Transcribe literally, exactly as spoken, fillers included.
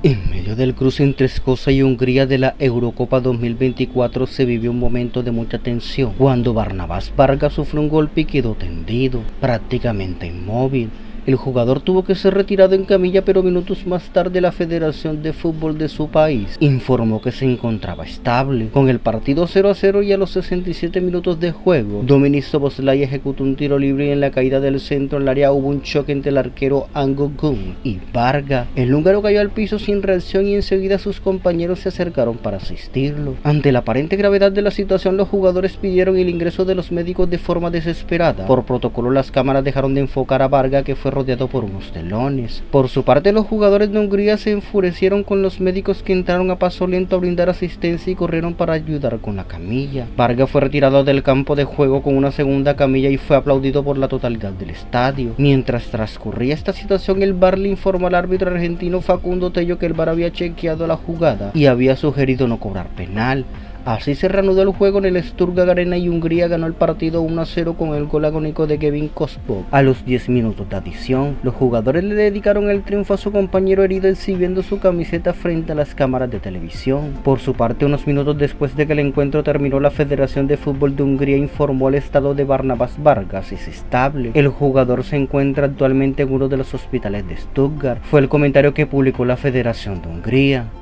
En medio del cruce entre Escocia y Hungría de la Eurocopa dos mil veinticuatro se vivió un momento de mucha tensión cuando Barnabás Vargas sufrió un golpe y quedó tendido, prácticamente inmóvil. El jugador tuvo que ser retirado en camilla, pero minutos más tarde la Federación de Fútbol de su país informó que se encontraba estable. Con el partido cero a cero y a los sesenta y siete minutos de juego, Dominik Szoboszlai ejecutó un tiro libre y en la caída del centro en el área hubo un choque entre el arquero Ango Gun y Varga. El húngaro cayó al piso sin reacción y enseguida sus compañeros se acercaron para asistirlo. Ante la aparente gravedad de la situación, los jugadores pidieron el ingreso de los médicos de forma desesperada. Por protocolo, las cámaras dejaron de enfocar a Varga, que fue rodeado por unos telones. Por su parte, los jugadores de Hungría se enfurecieron con los médicos, que entraron a paso lento a brindar asistencia y corrieron para ayudar con la camilla. Varga fue retirado del campo de juego con una segunda camilla y fue aplaudido por la totalidad del estadio. Mientras transcurría esta situación, el V A R le informó al árbitro argentino Facundo Tello que el V A R había chequeado la jugada y había sugerido no cobrar penal. Así se reanudó el juego en el Sturgard Arena y Hungría ganó el partido uno a cero con el gol agónico de Kevin Kosbok a los diez minutos de adición. Los jugadores le dedicaron el triunfo a su compañero herido exhibiendo su camiseta frente a las cámaras de televisión. Por su parte, unos minutos después de que el encuentro terminó, la Federación de Fútbol de Hungría informó el estado de Barnabás Vargas es estable. El jugador se encuentra actualmente en uno de los hospitales de Stuttgart. Fue el comentario que publicó la Federación de Hungría.